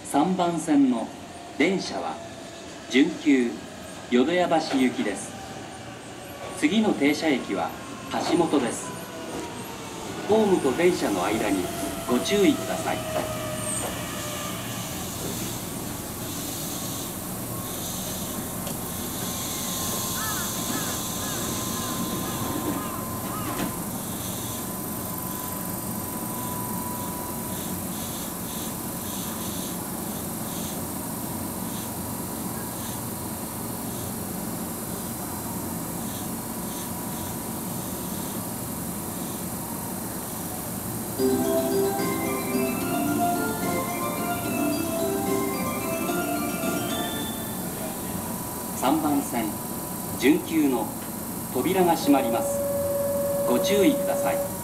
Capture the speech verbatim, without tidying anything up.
さんばん線の電車は準急淀屋橋行きです。次の停車駅は橋本です。ホームと電車の間にご注意ください。さんばん線準急の扉が閉まります。ご注意ください。